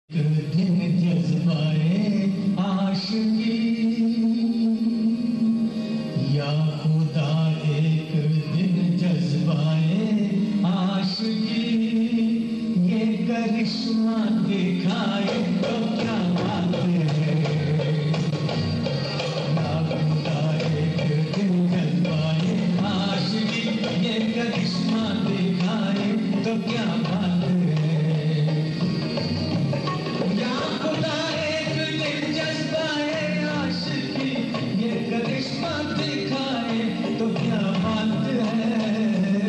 दिन जज्बाए आशिकी या खुदा, एक दिन जज्बाए आशिकी ये करिश्मा दिखाए तो क्या बात है। या खुदा, एक दिन जज्बाए आशिकी ये करिश्मा दिखाए तो क्या बात है। तो क्या बात है।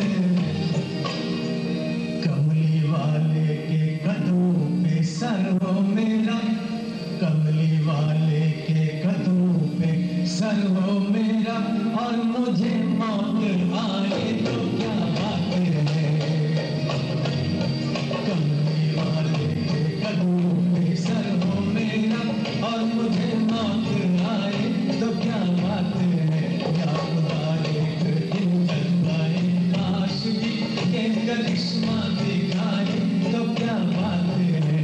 कमली वाले के कदमों पे सर हो मेरा, कमली वाले के कदमों पे सर हो मेरा, और मुझे मौत आए तो क्या बात है। कमली वाले के कदमों पे सर हो मेरा, और मुझे मौत आए तो क्या बात है। करिश्मा दिखाए तो क्या बात है।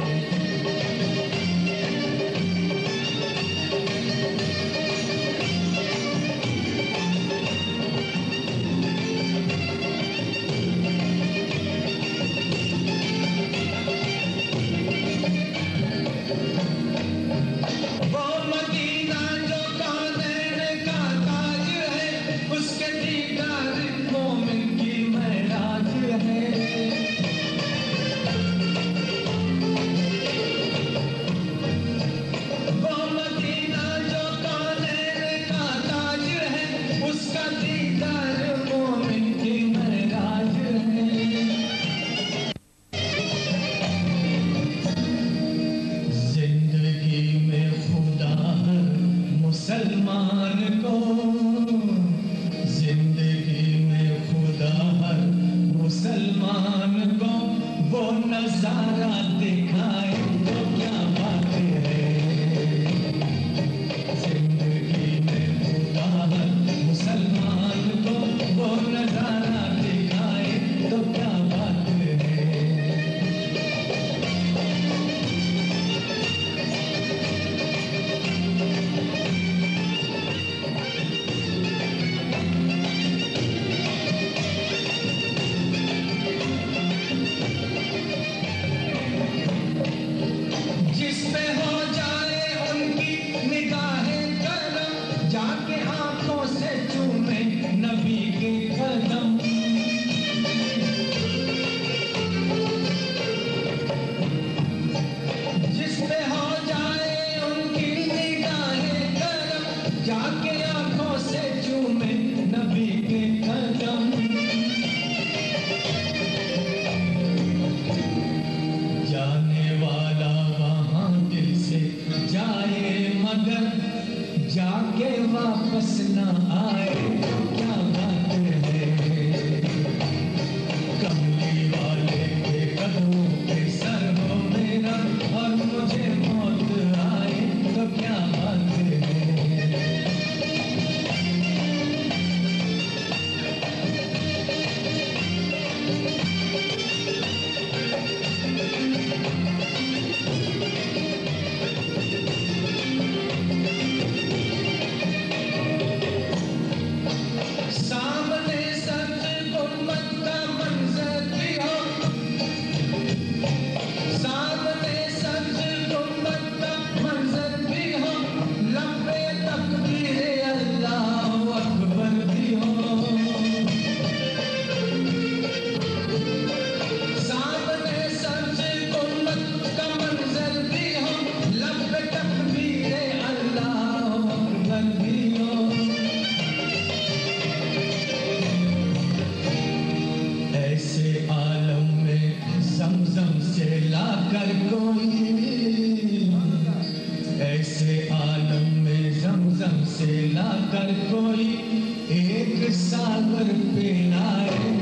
वो मदीना जो कानैन का ताज है, उसके दीदार मोमिन की महराज है। वो मदीना जो कानैन का ताज है, उसका दीदार मोमिन की महराज है। जिंदगी में खुदा हर मुसलमान को, जिंदगी में खुदा हर मुसलमान को वो नजारा दिखाए तो क्या बात है। जिंदगी में खुदा हर मुसलमान को वो नजारा दिखाए तो क्या बात है। जिसपे हो जाए उनकी निगाहें करम, जाके आंखों से चूमे नबी के कदम। जिसपे हो जाए उनकी निगाहें करम, जाके आंखों से चूमे नबी के कदम। जाने वाला वहाँ दिल से जाए मगर जाके वापस ना आए तो क्या बात है। कमली वाले के कदमों पे सर हो मेरा, और मुझे मौत आए तो क्या बात है। सामने सच गुम्बद का मंजर भी हो, सामने सच गुम्बद का मंजर भी हो, लंबे तकबीर अल्लाह अकबर भी हो। सामने सच गुम्बद का मंजर भी हो, लंबे तकबीर अल्लाह अकबर भी हो। ऐसे आलम में ज़मज़म से लाकर कोई, ऐसे आलम में ज़मज़म से लाकर कोई एक सागर पिलाए